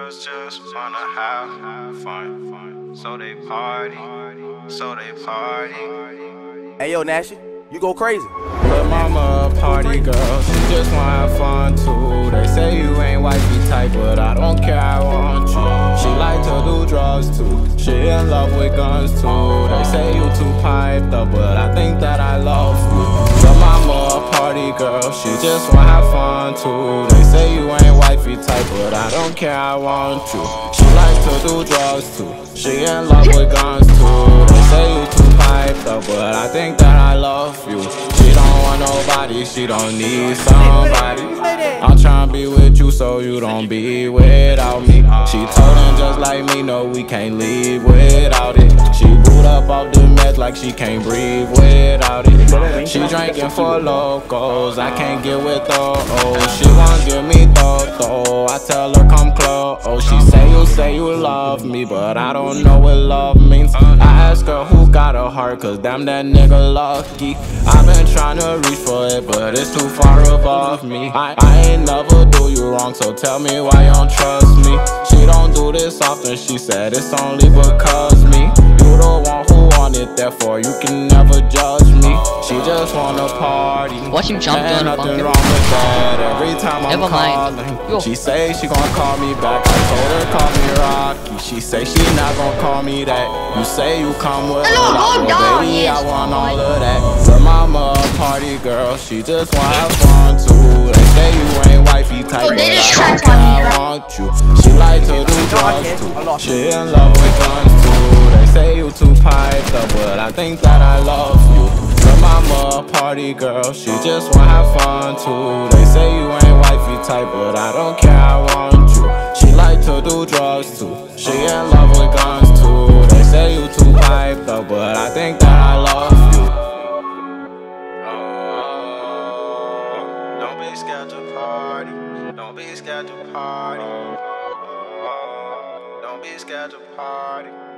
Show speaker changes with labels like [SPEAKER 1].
[SPEAKER 1] girls just wanna have fun, so they party,
[SPEAKER 2] Hey yo, Nashy, you go crazy.
[SPEAKER 1] But mama a party girl, she just wanna have fun too. They say you ain't wifey type, but I don't care, I want you. She like to do drugs too, she in love with guns too. They say you too piped up, but I think that I love you. But mama a party girl, she just wanna have fun too. They say you ain't wifey type, but I don't care, I want you. She like to do drugs too, she in love with guns too. They say you too piped up, but I think that I love you. She don't want nobody, she don't need somebody. I'm tryna be with you so you don't be without me. She told him just like me, no we can't leave without it. She boot up off the meds like she can't breathe without it. She drinking for locals, I can't get with those. She won't give me though, I tell her come close. She say you love me, but I don't know what love means. I ask her who got a heart, cause damn that nigga lucky. I've been trying to reach for it, but it's too far above me. I ain't never do you wrong, so tell me why you don't trust me. She don't do this often, she said it's only because me. You the one who want it, therefore you can never judge me. She just wanna party,
[SPEAKER 3] Watch him jump
[SPEAKER 1] and
[SPEAKER 3] down the
[SPEAKER 1] nothing
[SPEAKER 3] bunker.
[SPEAKER 1] wrong with that. Every time I'm
[SPEAKER 3] Never mind.
[SPEAKER 1] calling,
[SPEAKER 3] Yo.
[SPEAKER 1] she say she gon' call me back. I told her call me Rocky, she say she not gon' call me that. You say you come with her, like, well, baby, I want all of that. Her mama a party girl, she just wanna have fun too. They say you ain't wifey type, but
[SPEAKER 4] they just
[SPEAKER 1] I don't
[SPEAKER 4] trapped
[SPEAKER 1] care,
[SPEAKER 4] on me,
[SPEAKER 1] I want you. She like to do drugs too, she in love with guns too. They say you too piped up, but I think that I love you. Her mama a party girl, she just wanna have fun too. They say you ain't wifey type, but I don't care, I want you. She like to do drugs too, she in love with guns too. They say you too piped up, but I think that I love you. Don't be scared to party, don't be scared to party. Don't be scared to party.